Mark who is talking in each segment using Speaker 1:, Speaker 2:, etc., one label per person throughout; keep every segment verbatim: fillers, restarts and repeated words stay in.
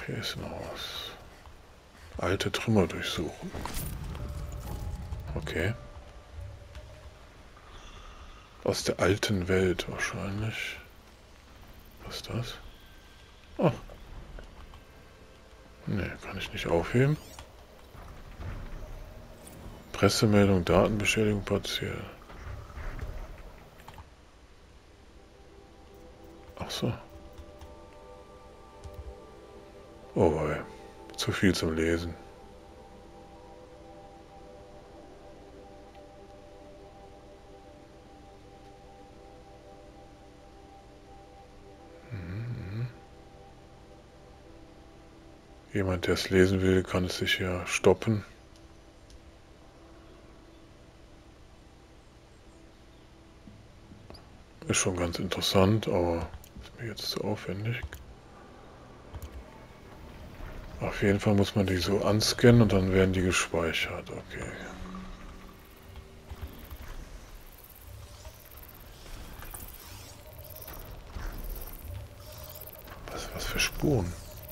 Speaker 1: hier ist noch was. Alte Trümmer durchsuchen. Okay. Aus der alten Welt wahrscheinlich. Was ist das? Oh. Ne, kann ich nicht aufheben. Pressemeldung, Datenbeschädigung partiell. Ach so. Oh boy. Zu viel zum Lesen. Mhm. Jemand, der es lesen will, kann es sich ja stoppen. Ist schon ganz interessant, aber ist mir jetzt zu aufwendig. Auf jeden Fall muss man die so anscannen und dann werden die gespeichert. Okay. Was, was für Spuren?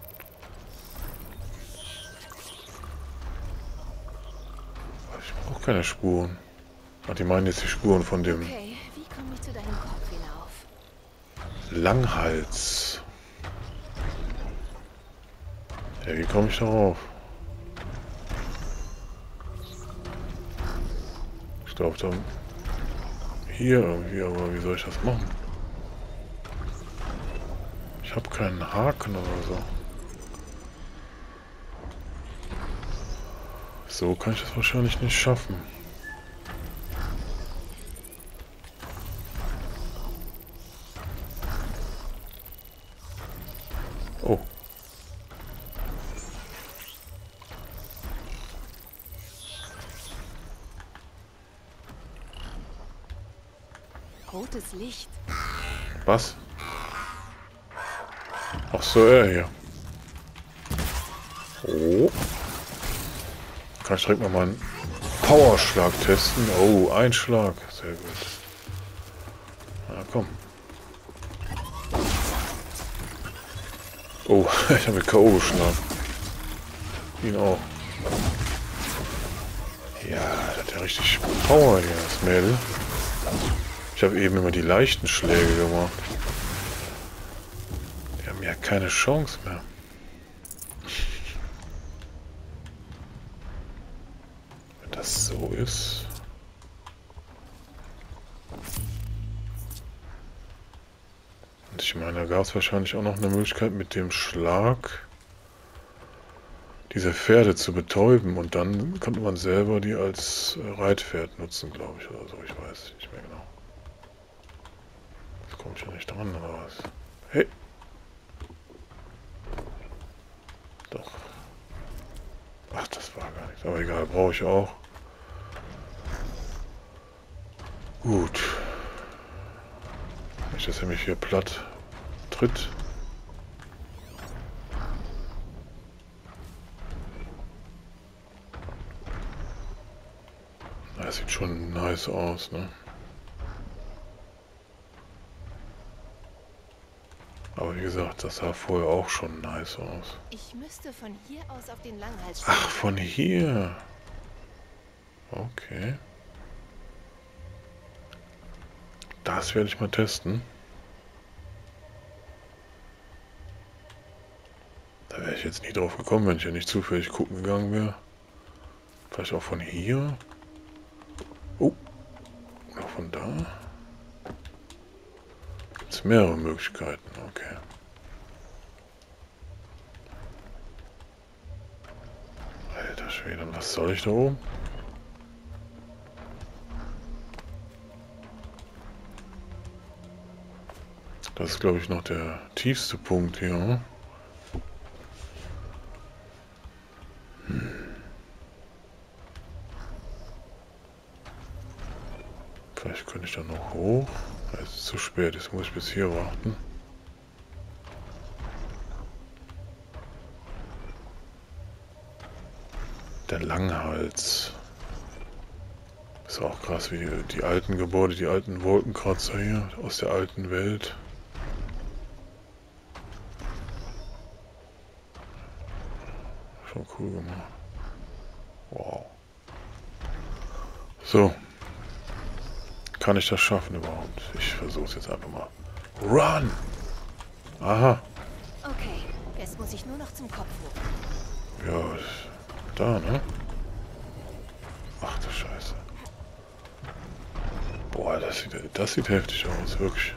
Speaker 1: Ich brauche keine Spuren. Ach, die meinen jetzt die Spuren von dem
Speaker 2: Okay, wie komme ich zu deinem Kopf hinauf?
Speaker 1: Langhals. Ja, wie komme ich darauf? Ich glaube dann hier irgendwie, aber wie soll ich das machen? Ich habe keinen Haken oder so. So kann ich das wahrscheinlich nicht schaffen. Oh.
Speaker 2: Rotes Licht.
Speaker 1: Was? Ach so, er hier. Oh. Kann ich direkt mal meinen Powerschlag testen? Oh, ein Schlag. Sehr gut. Na komm. Oh, ich habe K O geschlagen. Ihn auch. Ja, das hat ja richtig Power hier, das Mädel. Ich habe eben immer die leichten Schläge gemacht. Die haben ja keine Chance mehr. Wenn das so ist. Und ich meine, da gab es wahrscheinlich auch noch eine Möglichkeit mit dem Schlag diese Pferde zu betäuben und dann konnte man selber die als Reitpferd nutzen, glaube ich, oder so. Ich weiß nicht mehr genau. Jetzt komme ich ja nicht dran, oder was? Hey! Doch. Ach, das war gar nichts. Aber egal, brauche ich auch. Gut. Nicht, dass er mich hier platt tritt. Das sieht schon nice aus, ne? Aber wie gesagt, das sah vorher auch schon nice aus.
Speaker 2: Ich müsste von hier aus auf den Langhals
Speaker 1: Ach,
Speaker 2: springen.
Speaker 1: von hier. Okay. Das werde ich mal testen. Da wäre ich jetzt nie drauf gekommen, wenn ich ja nicht zufällig gucken gegangen wäre. Vielleicht auch von hier. Oh. Oder von da. Gibt es mehrere Möglichkeiten. Okay. Alter Schwede, was soll ich da oben? Das ist, glaube ich, noch der tiefste Punkt hier. Hm. Vielleicht könnte ich da noch hoch. Es ist zu spät, jetzt muss ich bis hier warten. Der Langhals. Ist auch krass, wie die alten Gebäude, die alten Wolkenkratzer hier aus der alten Welt. schon cool gemacht. Wow. So. Kann ich das schaffen überhaupt? Ich versuche es jetzt einfach mal. Run! Aha.
Speaker 2: Okay, jetzt muss ich nur noch zum Kopf hoch.
Speaker 1: Ja, da, ne? Ach du Scheiße. Boah, das sieht, das sieht heftig aus, wirklich.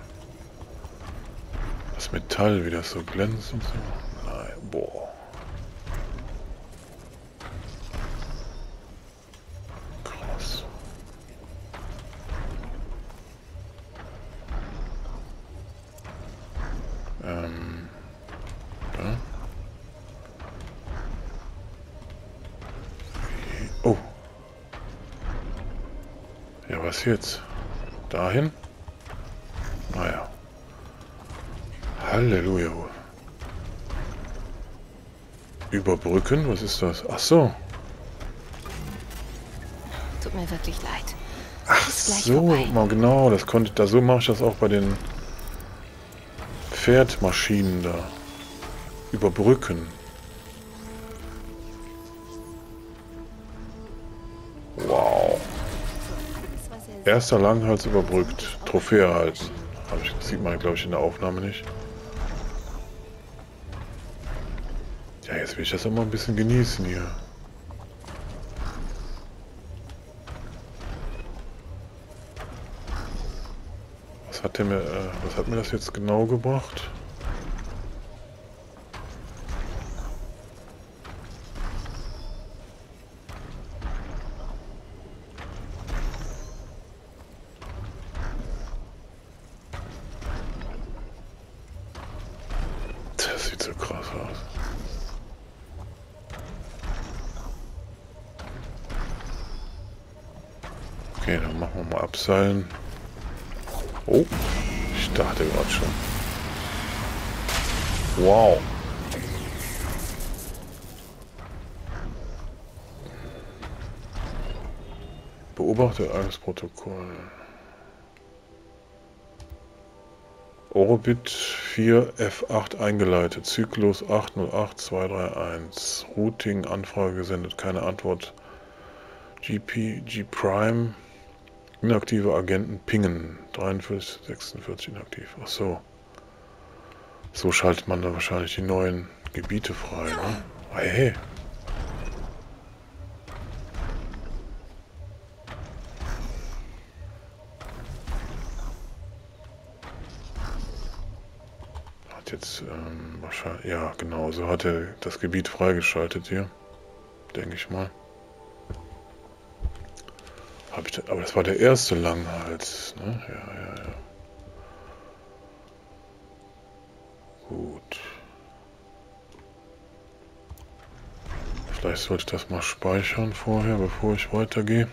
Speaker 1: Das Metall, wie das so glänzt und so. Nein, boah. Krass. Ähm. Da. Oh. Ja, was jetzt? Dahin? Naja. Halleluja. Überbrücken? Was ist das? Ach so.
Speaker 2: Tut mir wirklich leid.
Speaker 1: Ach
Speaker 2: Ist gleich
Speaker 1: so,
Speaker 2: vorbei.
Speaker 1: mal genau. Das konnte da so mache ich das auch bei den Pferdmaschinen da. Überbrücken. Wow.
Speaker 2: Alles, was er
Speaker 1: Erster Langhals überbrückt. Trophäe erhalten. Hab ich, das sieht man, glaube ich, in der Aufnahme nicht. Ja, jetzt will ich das auch mal ein bisschen genießen hier. Was hat der mir, äh, was hat mir das jetzt genau gebracht? Das sieht so krass aus. Okay, dann machen wir mal abseilen. Oh, ich dachte gerade schon. Wow. Beobachte alles Protokoll. Orbit vier F acht eingeleitet. Zyklus acht null acht zwei drei eins. Routing Anfrage gesendet. Keine Antwort. G P G Prime. Inaktive Agenten pingen. dreiundvierzig sechsundvierzig inaktiv. Ach so. So schaltet man da wahrscheinlich die neuen Gebiete frei, ne? Hey. Hat jetzt ähm, wahrscheinlich. Ja, genau. So hat er das Gebiet freigeschaltet hier. Denke ich mal. Hab ich da, aber das war der erste Langhals, ne? Ja, ja, ja. Gut. Vielleicht sollte ich das mal speichern vorher, bevor ich weitergehe.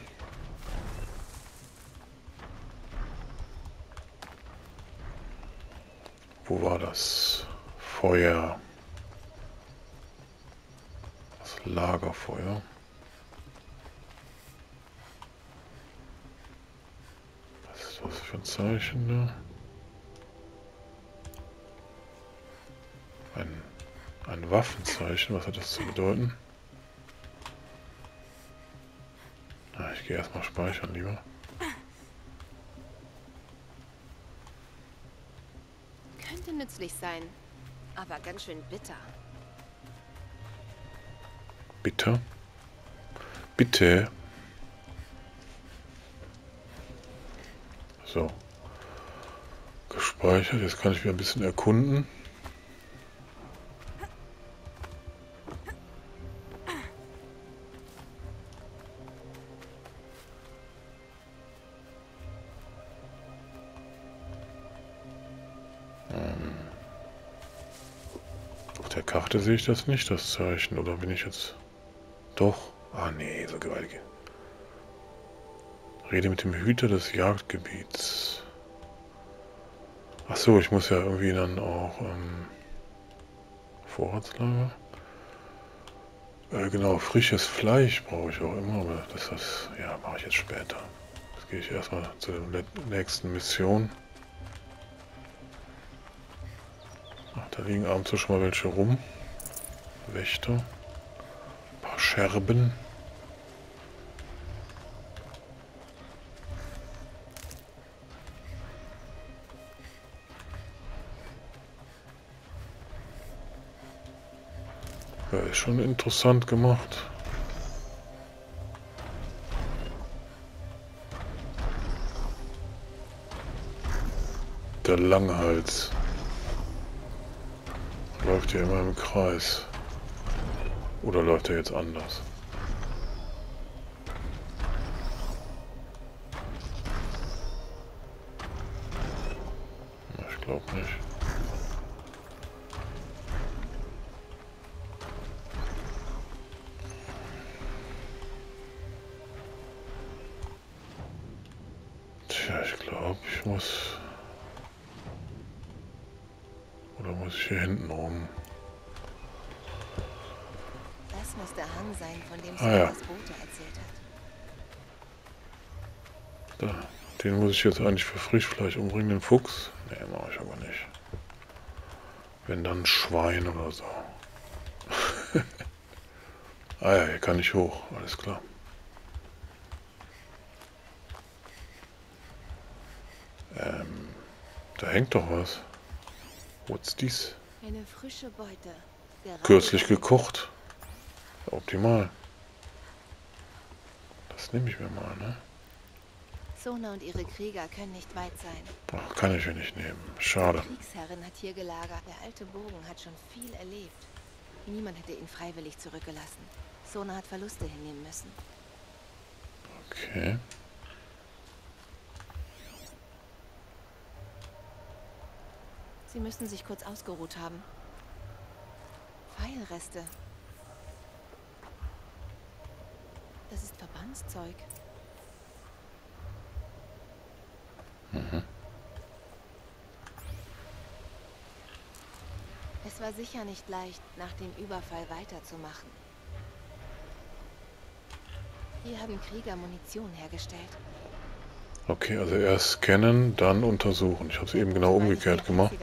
Speaker 1: Wo war das Feuer? Das Lagerfeuer. Was ist das für ein Zeichen da? Ein, ein Waffenzeichen, was hat das zu bedeuten? Na, ich gehe erstmal speichern lieber.
Speaker 2: könnte nützlich sein, aber ganz schön bitter.
Speaker 1: Bitte? Bitte? So. Gespeichert. Jetzt kann ich wieder ein bisschen erkunden. Auf der Karte sehe ich das nicht, das Zeichen. Oder bin ich jetzt... Doch. Ah, nee, so gewaltig. Rede mit dem Hüter des Jagdgebiets. Ach so, ich muss ja irgendwie dann auch... Ähm, Vorratslager? Äh, genau, frisches Fleisch brauche ich auch immer, aber das, das ja, mache ich jetzt später. Jetzt gehe ich erstmal zur nächsten Mission. Ach, da liegen abends so schon mal welche rum. Wächter. Scherben. Ja, ist schon interessant gemacht. Der Langhals läuft hier immer im Kreis. Oder läuft er jetzt anders? Ich glaube nicht. Tja, ich glaube, ich muss... Oder muss ich hier hinten rum?
Speaker 2: Das muss der Hang sein, von dem
Speaker 1: Ah, ja.
Speaker 2: das Bote erzählt hat.
Speaker 1: Da. Den muss ich jetzt eigentlich für Frischfleisch umbringen, den Fuchs. Ne, mache ich aber nicht. Wenn dann Schwein oder so. Ah ja, hier kann ich hoch, alles klar. Ähm, da hängt doch was. What's dies?
Speaker 2: Eine frische Beute. Gerade
Speaker 1: Kürzlich gekocht. Optimal. Das nehme ich mir mal, ne?
Speaker 2: Sona und ihre Krieger können nicht weit sein.
Speaker 1: Ach, kann ich hier nicht nehmen. Schade.
Speaker 2: Die Kriegsherrin hat hier gelagert. Der alte Bogen hat schon viel erlebt. Niemand hätte ihn freiwillig zurückgelassen. Sona hat Verluste hinnehmen müssen.
Speaker 1: Okay.
Speaker 2: Sie müssten sich kurz ausgeruht haben. Pfeilreste. Das ist Verbandszeug.
Speaker 1: Mhm.
Speaker 2: Es war sicher nicht leicht, nach dem Überfall weiterzumachen. Hier haben Krieger Munition hergestellt.
Speaker 1: Okay, also erst scannen, dann untersuchen. Ich habe es eben genau umgekehrt gemacht.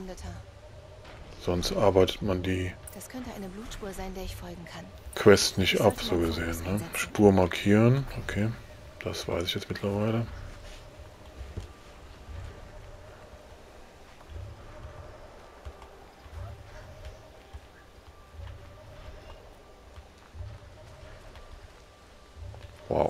Speaker 1: Sonst arbeitet man die
Speaker 2: Das könnte eine Blutspur sein, der ich folgen kann.
Speaker 1: Quest nicht ab, so gesehen. Ne? Spur markieren. Okay, das weiß ich jetzt mittlerweile. Wow.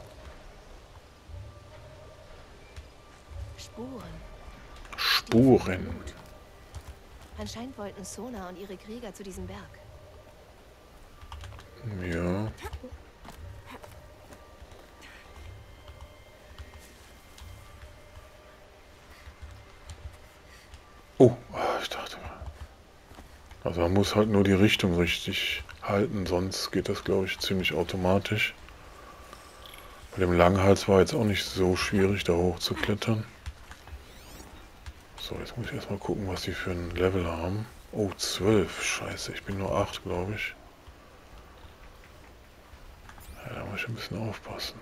Speaker 2: Spuren.
Speaker 1: Spuren.
Speaker 2: Anscheinend wollten Sona und ihre Krieger zu diesem Berg.
Speaker 1: Ja. Oh, ich dachte mal. Also man muss halt nur die Richtung richtig halten, sonst geht das, glaube ich, ziemlich automatisch. Bei dem Langhals war jetzt auch nicht so schwierig, da hoch zu klettern. So, jetzt muss ich erstmal gucken, was die für ein Level haben. Oh, zwölf. Scheiße, ich bin nur acht, glaube ich. Ja, da muss ich ein bisschen aufpassen.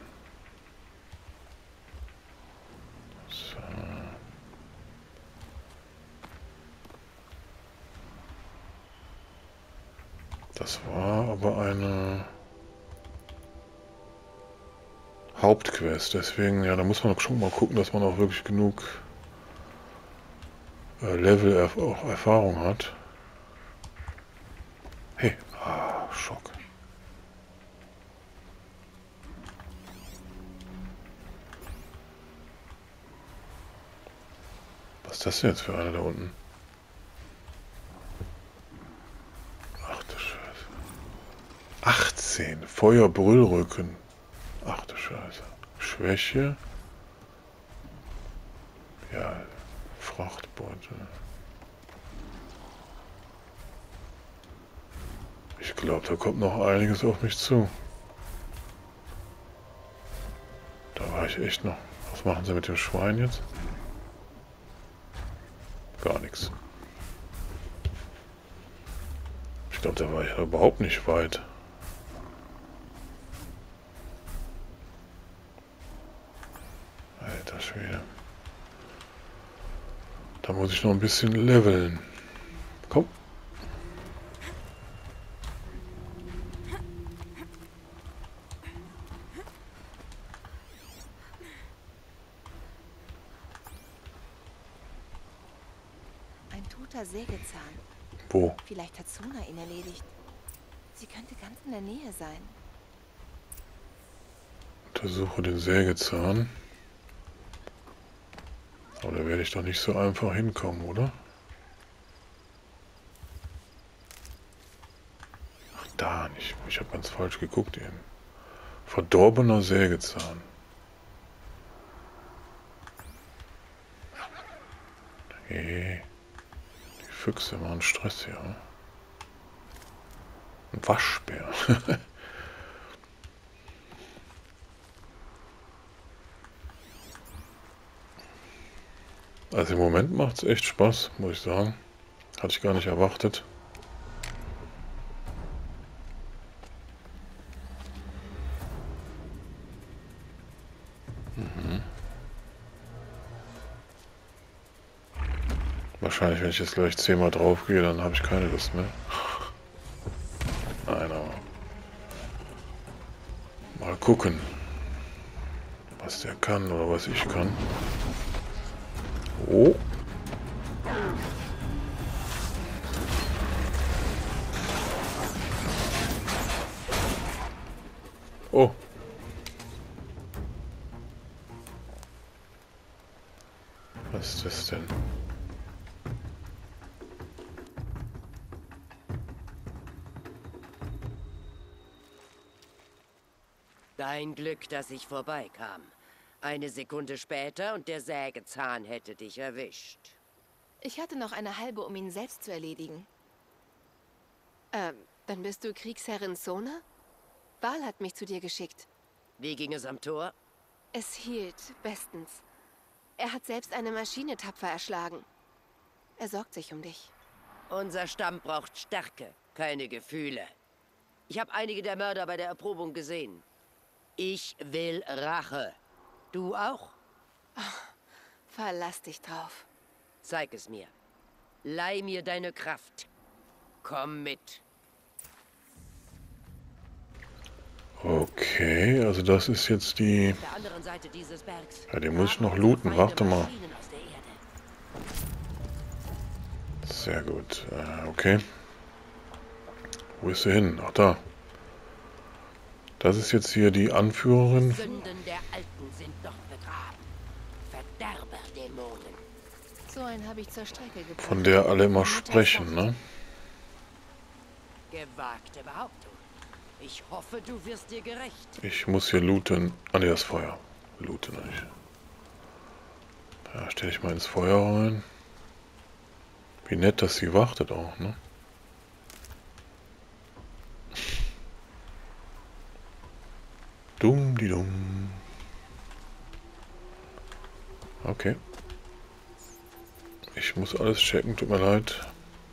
Speaker 1: So. Das war aber eine Hauptquest, deswegen, ja, da muss man schon mal gucken, dass man auch wirklich genug äh, Level erf auch Erfahrung hat. Hey, ah, Schock. Was ist das denn jetzt für eine da unten? Ach du Scheiße. achtzehn. Feuerbrüllrücken. Ach du Scheiße. Schwäche. Ja, Frachtbeutel. Ich glaube, da kommt noch einiges auf mich zu. Da war ich echt noch. Was machen sie mit dem Schwein jetzt? Gar nichts. Ich glaube, da war ich ja überhaupt nicht weit. Alter Schwede. Da muss ich noch ein bisschen leveln. Komm.
Speaker 2: Ein toter Sägezahn.
Speaker 1: Wo?
Speaker 2: Vielleicht hat Sona ihn erledigt. Sie könnte ganz in der Nähe sein.
Speaker 1: Untersuche den Sägezahn. Aber da werde ich doch nicht so einfach hinkommen, oder? Ach, da nicht. Ich habe ganz falsch geguckt eben. Verdorbener Sägezahn. Hey, die Füchse machen Stress hier. Ein Waschbär. Also im Moment macht es echt Spaß, muss ich sagen. Hatte ich gar nicht erwartet. Mhm. Wahrscheinlich, wenn ich jetzt gleich zehnmal drauf gehe, dann habe ich keine Lust mehr. Nein, aber mal gucken, was der kann oder was ich kann. Oh. Oh. Was ist das denn?
Speaker 3: Dein Glück, dass ich vorbeikam. Eine Sekunde später und der Sägezahn hätte dich erwischt.
Speaker 2: Ich hatte noch eine halbe, um ihn selbst zu erledigen. Ähm, dann bist du Kriegsherrin Sona? Val hat mich zu dir geschickt.
Speaker 3: Wie ging es am Tor?
Speaker 2: Es hielt bestens. Er hat selbst eine Maschine tapfer erschlagen. Er sorgt sich um dich.
Speaker 3: Unser Stamm braucht Stärke, keine Gefühle. Ich habe einige der Mörder bei der Erprobung gesehen. Ich will Rache. Du auch?
Speaker 2: Oh, verlass dich drauf.
Speaker 3: Zeig es mir. Leih mir deine Kraft. Komm mit.
Speaker 1: Okay, also das ist jetzt die...
Speaker 3: Auf der anderen Seite dieses Bergs.
Speaker 1: Ja, den muss ich noch looten. Warte mal. Sehr gut. Äh, okay. Wo ist sie hin? Ach, da. Das ist jetzt hier die Anführerin.
Speaker 3: Die Sünden der Alten sind doch begraben. Verderberdämonen.
Speaker 2: So einen habe ich zur Strecke gebracht.
Speaker 1: Von der alle immer sprechen, ne?
Speaker 3: Gewagte Behauptung. Ich hoffe, du wirst dir gerecht.
Speaker 1: Ich muss hier looten. Ah, ne, das Feuer. Looten nicht. Ja, stelle ich mal ins Feuer rein. Wie nett, dass sie wartet auch, ne? Dumm, die dumm. Okay. Ich muss alles checken, tut mir leid.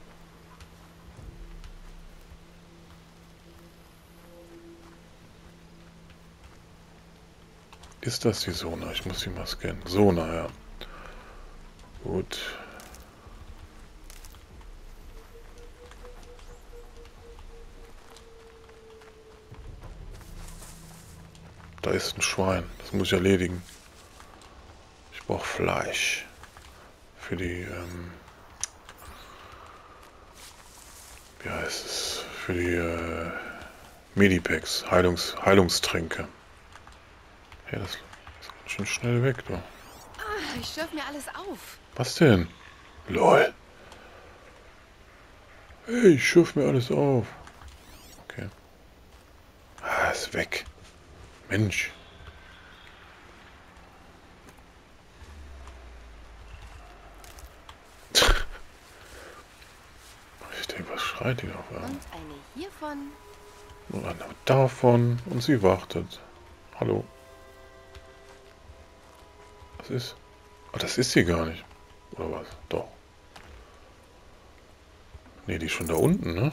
Speaker 1: Ist das die Sona? Ich muss sie mal scannen. Sona, ja. Gut. Da ist ein Schwein. Das muss ich erledigen. Ich brauche Fleisch. Für die, ähm... wie heißt es? Für die, äh... Medipacks. Heilungs Heilungstränke. Ja, das ist ganz schön schnell weg, du.
Speaker 2: Ah, ich schürf mir alles auf.
Speaker 1: Was denn? LOL. Hey, ich schürf mir alles auf. Okay. Ah, ist weg. Mensch. Ich denke, was schreit die auf einmal?
Speaker 2: Und eine hiervon.
Speaker 1: Und eine davon. Und sie wartet. Hallo. Was ist? Ah, das ist sie gar nicht. Oder was? Doch. Nee, die ist schon da unten, ne?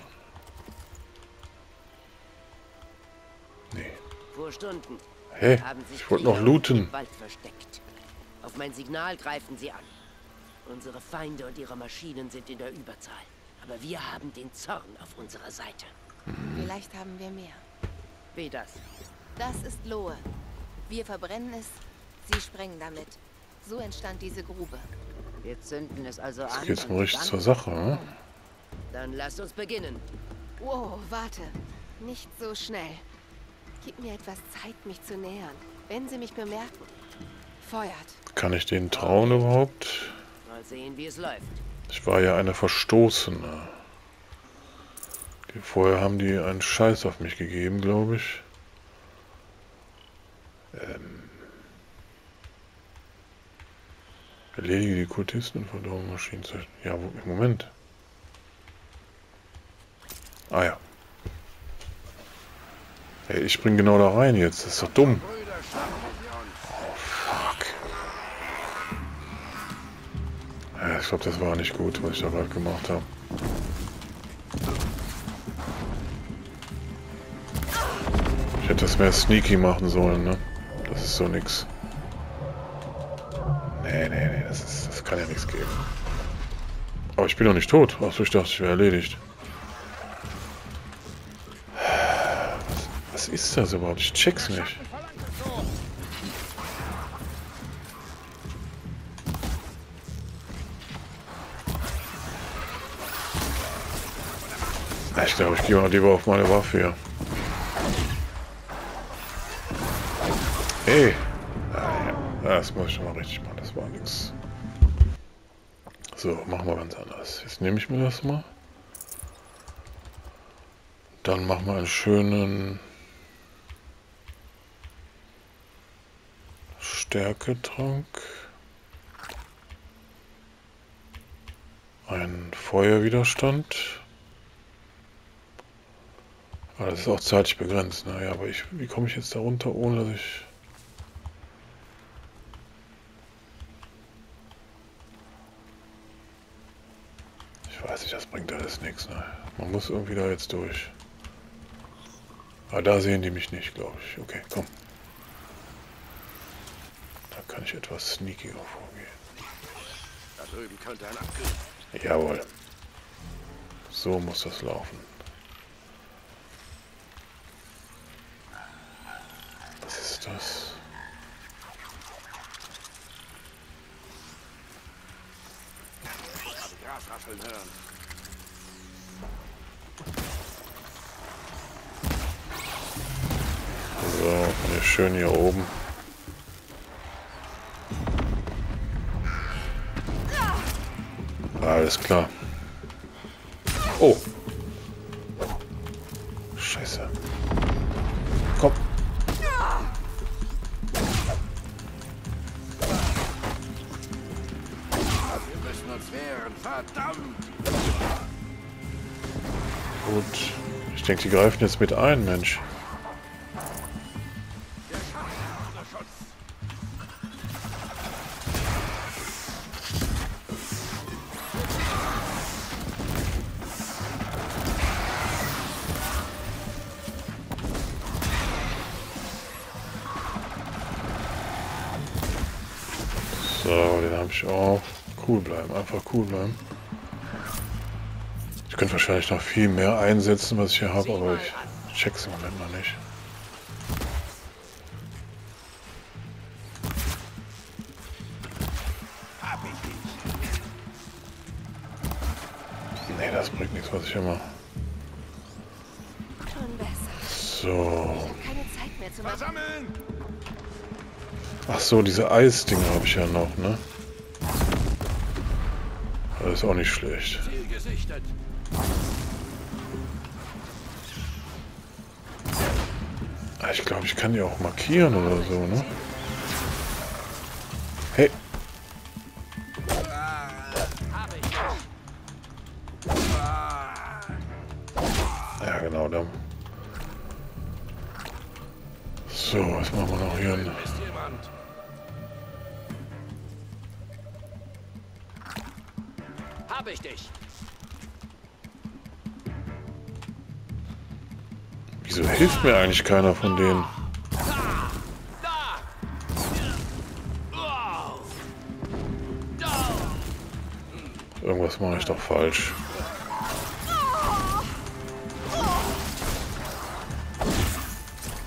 Speaker 1: Nee.
Speaker 3: Vor Stunden
Speaker 1: Hä?
Speaker 3: haben sich
Speaker 1: Ich wollte noch
Speaker 3: Krieger
Speaker 1: looten.
Speaker 3: im Wald versteckt. Auf mein Signal greifen sie an. Unsere Feinde und ihre Maschinen sind in der Überzahl. Aber wir haben den Zorn auf unserer Seite.
Speaker 2: Vielleicht haben wir mehr.
Speaker 3: Wie das?
Speaker 2: Das ist Lohe. Wir verbrennen es, sie sprengen damit. So entstand diese Grube.
Speaker 3: Wir zünden es also
Speaker 1: Jetzt
Speaker 3: an.
Speaker 1: geht's
Speaker 3: und
Speaker 1: mal richtig
Speaker 3: dann-
Speaker 1: zur Sache, ne?
Speaker 3: Dann lasst uns beginnen.
Speaker 2: Wow, warte. Nicht so schnell. Gib mir etwas Zeit, mich zu nähern. Wenn sie mich bemerken. Feuert.
Speaker 1: Kann ich denen trauen überhaupt?
Speaker 3: Mal sehen, wie es läuft.
Speaker 1: Ich war ja eine Verstoßene. Die, vorher haben die einen Scheiß auf mich gegeben, glaube ich. Ähm. Erledige die Kultisten und Verdauungsmaschinen. Ja, wo, im Moment. Ah ja. Hey, ich spring genau da rein jetzt. Das ist doch dumm. Oh, fuck. Ja, ich glaube, das war nicht gut, was ich da gerade gemacht habe. Ich hätte das mehr sneaky machen sollen, ne? Das ist so nix. Nee, nee, nee, das, ist, das kann ja nichts geben. Aber ich bin noch nicht tot. Achso, ich dachte, ich wäre erledigt. Was, was ist das überhaupt? Ich check's nicht. Ich glaube, ich gehe mal lieber auf meine Waffe hier. Hey! Das muss ich schon mal richtig machen, das war nix. So, machen wir ganz anders. Jetzt nehme ich mir das mal. Dann machen wir einen schönen Stärketrank. Einen Feuerwiderstand. Ah, das ist auch zeitlich begrenzt. Naja, aber ich, wie komme ich jetzt da runter, ohne dass ich... Ich weiß nicht, das bringt alles nichts. Ne? Man muss irgendwie da jetzt durch. Aber da sehen die mich nicht, glaube ich. Okay, komm. Da kann ich etwas sneakiger vorgehen.
Speaker 4: Da drüben könnte ein Abgriff.
Speaker 1: Jawohl. So muss das laufen. Was ist das?
Speaker 4: Grasrasseln hören.
Speaker 1: So, und hier schön hier oben. Alles klar. Oh. Scheiße. Komm.
Speaker 4: Wir müssen uns wehren. Verdammt!
Speaker 1: Gut. Ich denke, die greifen jetzt mit ein, Mensch.
Speaker 4: Wir schaffen unser Schutz.
Speaker 1: So, den habe ich auch. Cool bleiben, einfach cool bleiben. Ich könnte wahrscheinlich noch viel mehr einsetzen, was ich hier habe, aber ich check's im Moment noch nicht.
Speaker 4: Hab ich dich.
Speaker 1: Nee, das bringt nichts, was ich hier mache.
Speaker 2: Schon besser.
Speaker 1: So.
Speaker 2: Keine Zeit mehr zu machen.
Speaker 4: Versammeln!
Speaker 1: Ach so, diese Eisdinger habe ich ja noch, ne? Das ist auch nicht schlecht.
Speaker 4: Ziel gesichtet.
Speaker 1: Ah, ich glaube, ich kann die auch markieren oder so, ne? Hey.
Speaker 4: Hab ich dich.
Speaker 1: Ja, genau, dann. So, was machen wir noch hier?
Speaker 4: Ist jemand? Hab ich dich.
Speaker 1: Wieso hilft mir eigentlich keiner von denen?
Speaker 4: Da! Da! Oh! Da!
Speaker 1: Irgendwas mache ich doch falsch.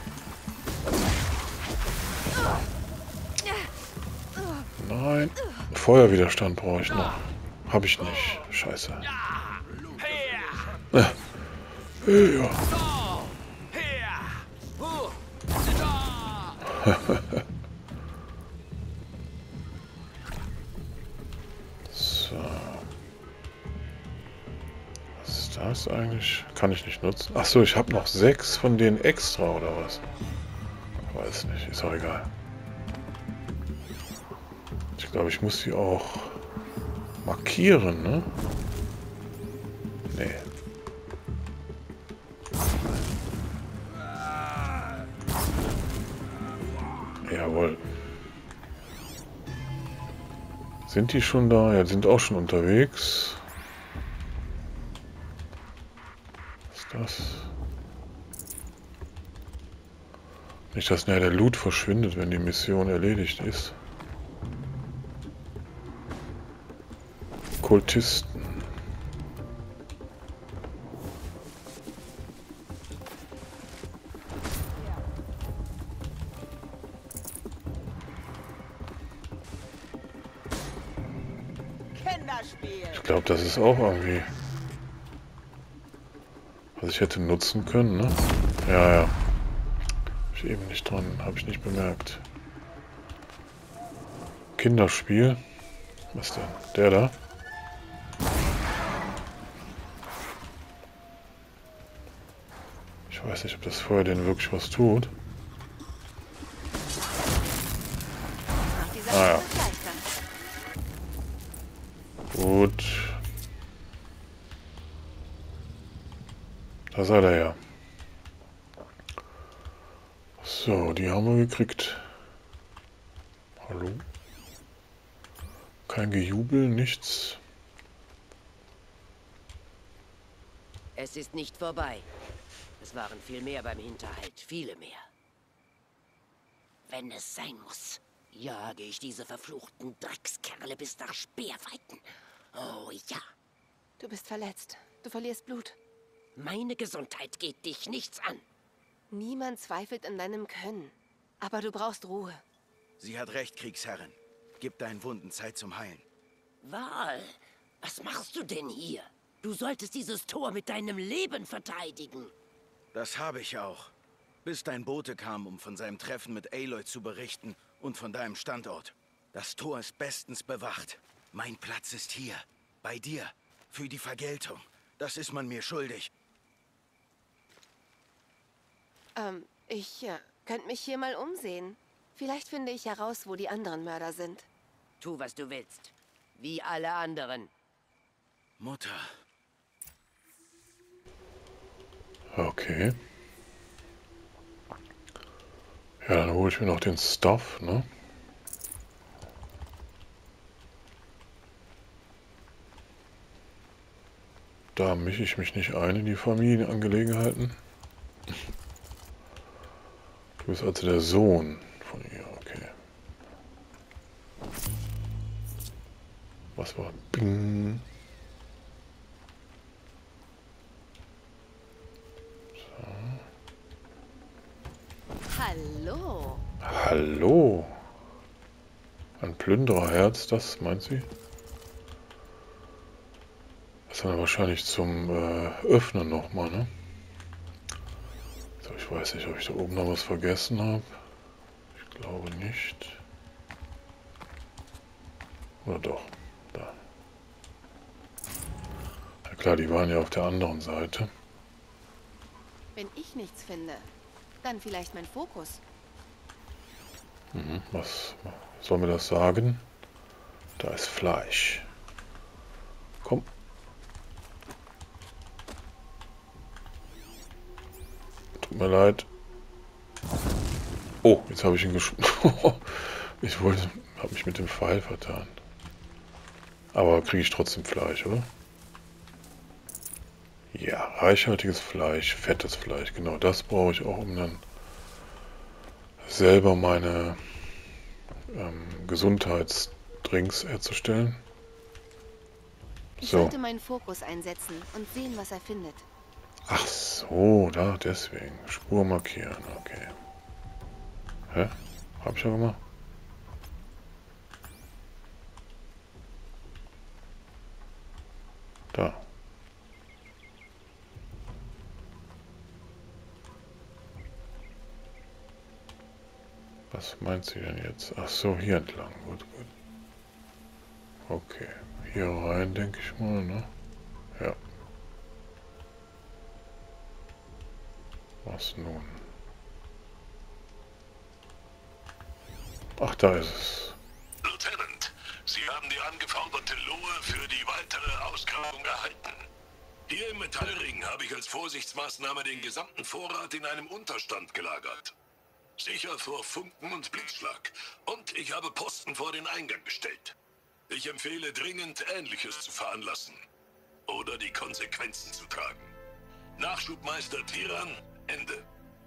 Speaker 1: Nein. Feuerwiderstand brauche ich noch. Habe ich nicht. Scheiße.
Speaker 4: Her!
Speaker 1: Ja. Ja.
Speaker 4: So! Her! Huh! Da!
Speaker 1: So. Was ist das eigentlich? Kann ich nicht nutzen. Achso, ich habe noch sechs von denen extra, oder was? Weiß nicht, ist auch egal. Ich glaube, ich muss die auch markieren, ne? Nee. Jawohl. Sind die schon da? Ja, die sind auch schon unterwegs. Was ist das? Nicht, dass nachher der Loot verschwindet, wenn die Mission erledigt ist. Kultisten. Ich glaube, das ist auch irgendwie, was ich hätte nutzen können, ne? Ja, ja. Hab ich eben nicht dran, habe ich nicht bemerkt. Kinderspiel. Was denn? Der da? Ich weiß nicht, ob das Feuer denn wirklich was tut. Ah ja. Gut. Da sei er ja. So, die haben wir gekriegt. Hallo? Kein Gejubel, nichts.
Speaker 3: Es ist nicht vorbei. Es waren viel mehr beim Hinterhalt, viele mehr. Wenn es sein muss, jage ich diese verfluchten Dreckskerle bis nach Speerweiten. Oh ja.
Speaker 2: Du bist verletzt. Du verlierst Blut.
Speaker 3: Meine Gesundheit geht dich nichts an.
Speaker 2: Niemand zweifelt an deinem Können. Aber du brauchst Ruhe.
Speaker 5: Sie hat recht, Kriegsherrin. Gib deinen Wunden Zeit zum Heilen.
Speaker 3: Val, was machst du denn hier? Du solltest dieses Tor mit deinem Leben verteidigen.
Speaker 5: Das habe ich auch. Bis dein Bote kam, um von seinem Treffen mit Aloy zu berichten und von deinem Standort. Das Tor ist bestens bewacht. Mein Platz ist hier. Bei dir. Für die Vergeltung. Das ist man mir schuldig.
Speaker 2: Ähm, ich äh, könnte mich hier mal umsehen. Vielleicht finde ich heraus, wo die anderen Mörder sind.
Speaker 3: Tu, was du willst. Wie alle anderen.
Speaker 5: Mutter.
Speaker 1: Okay. Ja, dann hole ich mir noch den Stuff, ne? Da mische ich mich nicht ein in die Familienangelegenheiten. Du bist also der Sohn von ihr, okay. Was war? Bing.
Speaker 2: Hallo.
Speaker 1: Hallo. Ein Plündererherz, das meint sie? Das ist dann wahrscheinlich zum äh, Öffnen nochmal, ne? So, ich weiß nicht, ob ich da oben noch was vergessen habe. Ich glaube nicht. Oder doch, da. Ja klar, die waren ja auf der anderen Seite.
Speaker 2: Wenn ich nichts finde, dann vielleicht mein Fokus.
Speaker 1: Mhm, was soll mir das sagen? Da ist Fleisch. Komm. Tut mir leid. Oh, jetzt habe ich ihn geschossen. Ich wollte, habe mich mit dem Pfeil vertan. Aber kriege ich trotzdem Fleisch, oder? Ja, reichhaltiges Fleisch, fettes Fleisch. Genau, das brauche ich auch, um dann selber meine ähm, Gesundheitsdrinks herzustellen.
Speaker 2: Ich
Speaker 1: So.
Speaker 2: sollte meinen Fokus einsetzen und sehen, was er findet.
Speaker 1: Ach so, da deswegen. Spur markieren, okay. Hä? Hab ich ja gemacht? Da. Was meint sie denn jetzt? Ach so, hier entlang. Gut, gut. Okay. Hier rein, denke ich mal, ne? Ja. Was nun? Ach, da ist es.
Speaker 6: Lieutenant, Sie haben die angeforderte Lohe für die weitere Ausgrabung erhalten. Hier im Metallring habe ich als Vorsichtsmaßnahme den gesamten Vorrat in einem Unterstand gelagert. Sicher vor Funken und Blitzschlag. Und ich habe Posten vor den Eingang gestellt. Ich empfehle dringend, Ähnliches zu veranlassen. Oder die Konsequenzen zu tragen. Nachschubmeister Tiran, Ende.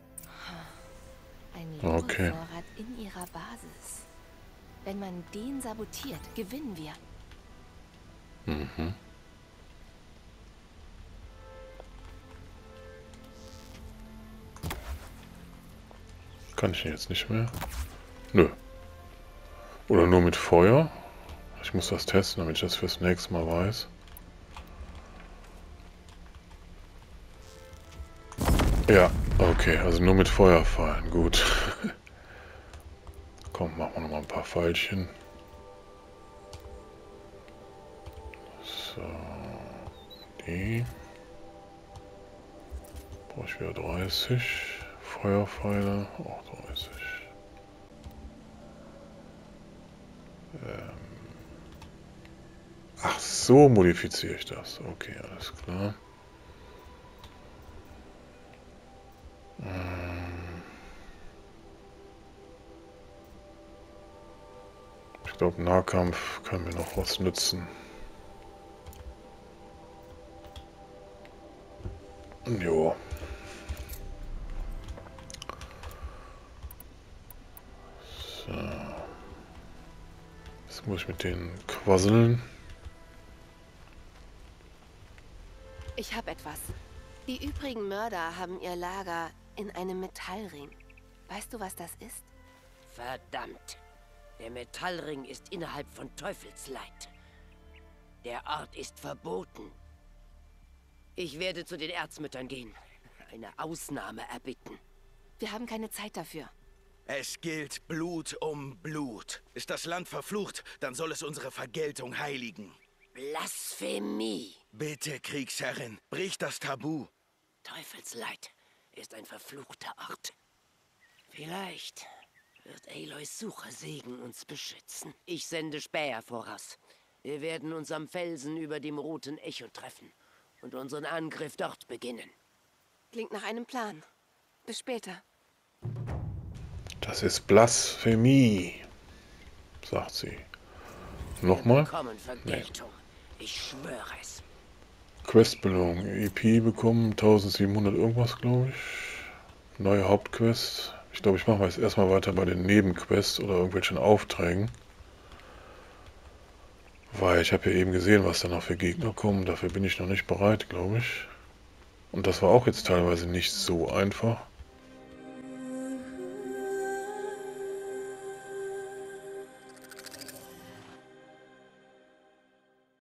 Speaker 2: Ein
Speaker 1: Okay.
Speaker 2: Lohe-Vorrat in ihrer Basis. Wenn man den sabotiert, gewinnen wir.
Speaker 1: Mhm. Kann ich jetzt nicht mehr? Nö. Oder nur mit Feuer? Ich muss das testen, damit ich das fürs nächste Mal weiß. Ja, okay, also nur mit Feuerpfeilen, gut. Komm, machen wir noch mal ein paar Pfeilchen. So, die. Brauche ich wieder dreißig. Feuerpfeile, auch dreißig. Ähm. Ach, so modifiziere ich das. Okay, alles klar. Ich glaube, Nahkampf kann mir noch was nützen. Jo. So. Jetzt muss ich mit denen quasseln.
Speaker 2: Ich habe etwas. Die übrigen Mörder haben ihr Lager in einem Metallring. Weißt du, was das ist?
Speaker 3: Verdammt. Der Metallring ist innerhalb von Teufelsleid. Der Ort ist verboten. Ich werde zu den Erzmüttern gehen. Eine Ausnahme erbitten.
Speaker 2: Wir haben keine Zeit dafür.
Speaker 5: Es gilt Blut um Blut. Ist das Land verflucht, dann soll es unsere Vergeltung heiligen.
Speaker 3: Blasphemie.
Speaker 5: Bitte, Kriegsherrin, brich das Tabu.
Speaker 3: Teufelsleid ist ein verfluchter Ort. Vielleicht wird Aloys Suchersegen uns beschützen. Ich sende Späher voraus. Wir werden uns am Felsen über dem Roten Echo treffen und unseren Angriff dort beginnen.
Speaker 2: Klingt nach einem Plan. Bis später.
Speaker 1: Das ist Blasphemie, sagt sie. Nochmal?
Speaker 3: Bekommen Vergeltung. Ich schwöre es.
Speaker 1: Questbelohnung. E P bekommen, eintausendsiebenhundert irgendwas, glaube ich. Neue Hauptquest. Ich glaube, ich mache jetzt erstmal weiter bei den Nebenquests oder irgendwelchen Aufträgen. Weil ich habe ja eben gesehen, was da noch für Gegner kommen. Dafür bin ich noch nicht bereit, glaube ich. Und das war auch jetzt teilweise nicht so einfach.